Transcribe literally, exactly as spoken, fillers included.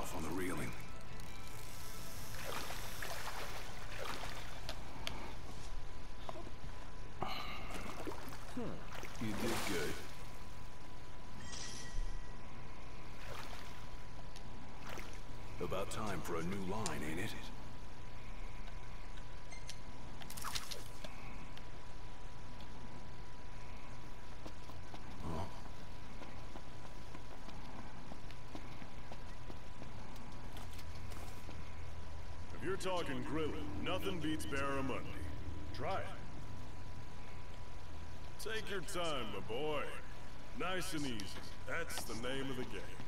off on the reeling. You did good. About time for a new line, ain't it? Oh. If you're talking grilling, nothing beats barramundi. Try it. Take your time, my boy. Nice and easy. That's the name of the game.